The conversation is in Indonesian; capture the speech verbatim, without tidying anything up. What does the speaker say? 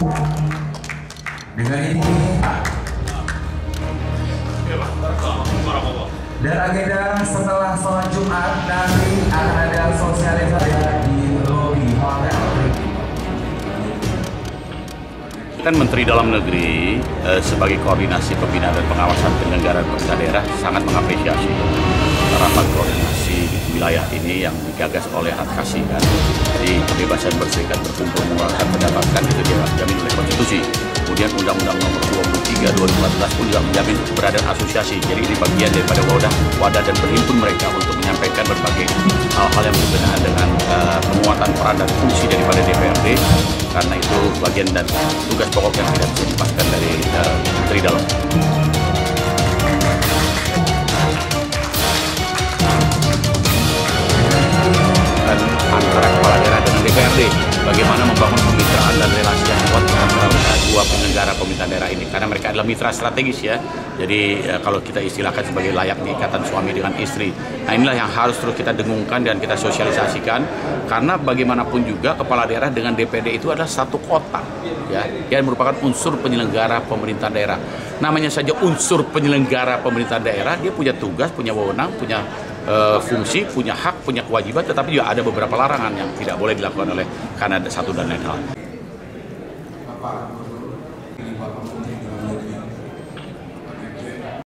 Dengan ini dan agenda setelah sholat Jumat nanti akan ada sosialisasi di lobi hotel. Kan Menteri Dalam Negeri eh, sebagai koordinasi pembinaan dan pengawasan penyelenggaraan pemerintah daerah sangat mengapresiasi rapat koordinasi di wilayah ini yang digagas oleh advokasi kan. Jadi kebebasan berserikat, berkumpul, mengeluarkan pendapat kan itu dijamin oleh konstitusi. Kemudian Undang-Undang Nomor dua puluh tiga dua ribu empat belas pun juga menjamin keberadaan asosiasi. Jadi ini bagian daripada wadah, wadah dan berhimpun mereka untuk menyampaikan berbagai hal-hal yang berkenaan dengan uh, penguatan peran dan fungsi daripada D P R D. Karena itu bagian dan tugas pokok yang tidak bisa dilepaskan dari uh, Menteri Dalam. Dan antara kepala daerah dengan D P R D, bagaimana membangun kemitraan dan relasi yang kuat antara dua penyelenggara pemerintahan daerah ini, karena mereka adalah mitra strategis ya. Jadi uh, kalau kita istilahkan sebagai layaknya ikatan suami dengan istri. Nah inilah yang harus terus kita dengungkan dan kita sosialisasikan, karena bagaimanapun juga kepala daerah dengan D P R D itu adalah satu kotak ya, yang merupakan unsur penyelenggara pemerintah daerah. Namanya saja unsur penyelenggara pemerintah daerah, dia punya tugas, punya wewenang, punya Uh, fungsi, punya hak, punya kewajiban, tetapi juga ada beberapa larangan yang tidak boleh dilakukan oleh karena ada satu dan lain hal.